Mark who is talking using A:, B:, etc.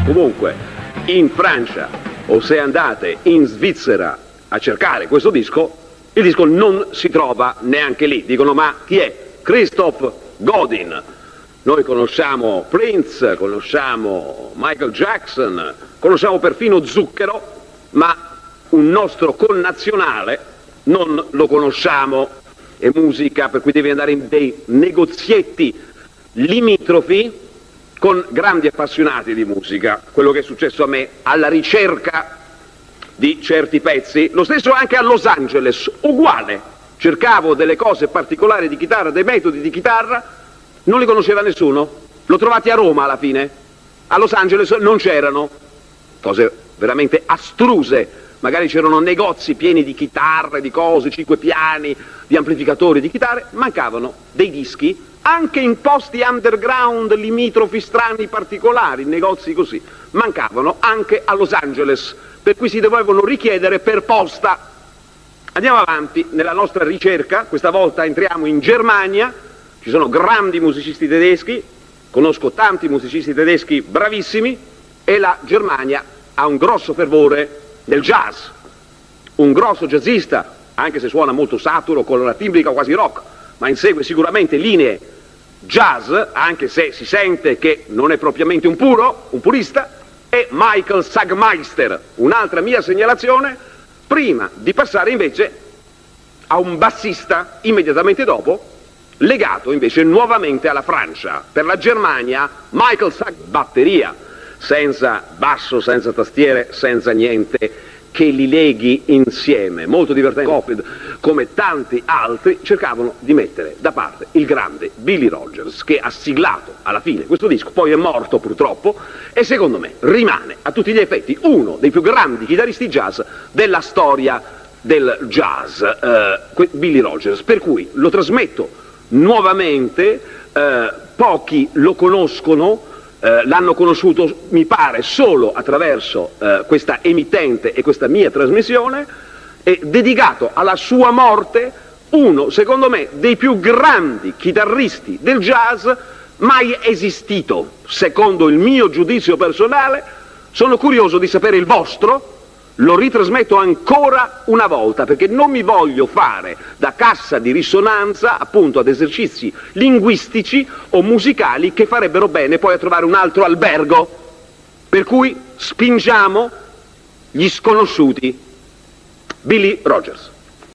A: Comunque, in Francia o se andate in Svizzera a cercare questo disco, il disco non si trova neanche lì. Dicono: ma chi è? Christoph Godin. Noi conosciamo Prince, conosciamo Michael Jackson, conosciamo perfino Zucchero, ma un nostro connazionale non lo conosciamo. È musica per cui devi andare in dei negozietti limitrofi con grandi appassionati di musica, quello che è successo a me, alla ricerca di certi pezzi. Lo stesso anche a Los Angeles, uguale. Cercavo delle cose particolari di chitarra, dei metodi di chitarra, non li conosceva nessuno. L'ho trovati a Roma alla fine, a Los Angeles non c'erano. Cose veramente astruse. Magari c'erano negozi pieni di chitarre, di cose, 5 piani, di amplificatori di chitarre, mancavano dei dischi, anche in posti underground, limitrofi, strani, particolari, negozi così, mancavano anche a Los Angeles, per cui si dovevano richiedere per posta. Andiamo avanti nella nostra ricerca, questa volta entriamo in Germania, ci sono grandi musicisti tedeschi, conosco tanti musicisti tedeschi bravissimi, e la Germania ha un grosso fervore del jazz, un grosso jazzista, anche se suona molto saturo, con una timbrica quasi rock, ma insegue sicuramente linee jazz, anche se si sente che non è propriamente un purista, è Michael Sagmeister. Un'altra mia segnalazione, prima di passare invece a un bassista immediatamente dopo, legato invece nuovamente alla Francia. Per la Germania, Michael Sagmeister, batteria, senza basso, senza tastiere, senza niente che li leghi insieme. Molto divertente. Copland, come tanti altri, cercavano di mettere da parte il grande Billy Rogers, che ha siglato alla fine questo disco, poi è morto purtroppo, e secondo me rimane a tutti gli effetti uno dei più grandi chitarristi jazz della storia del jazz, Billy Rogers, per cui lo trasmetto nuovamente. Pochi lo conoscono, l'hanno conosciuto, mi pare, solo attraverso questa emittente e questa mia trasmissione, e dedicato alla sua morte, uno, secondo me, dei più grandi chitarristi del jazz mai esistito, secondo il mio giudizio personale. Sono curioso di sapere il vostro. Lo ritrasmetto ancora una volta, perché non mi voglio fare da cassa di risonanza appunto ad esercizi linguistici o musicali che farebbero bene poi a trovare un altro albergo. Per cui spingiamo gli sconosciuti. Billy Rogers.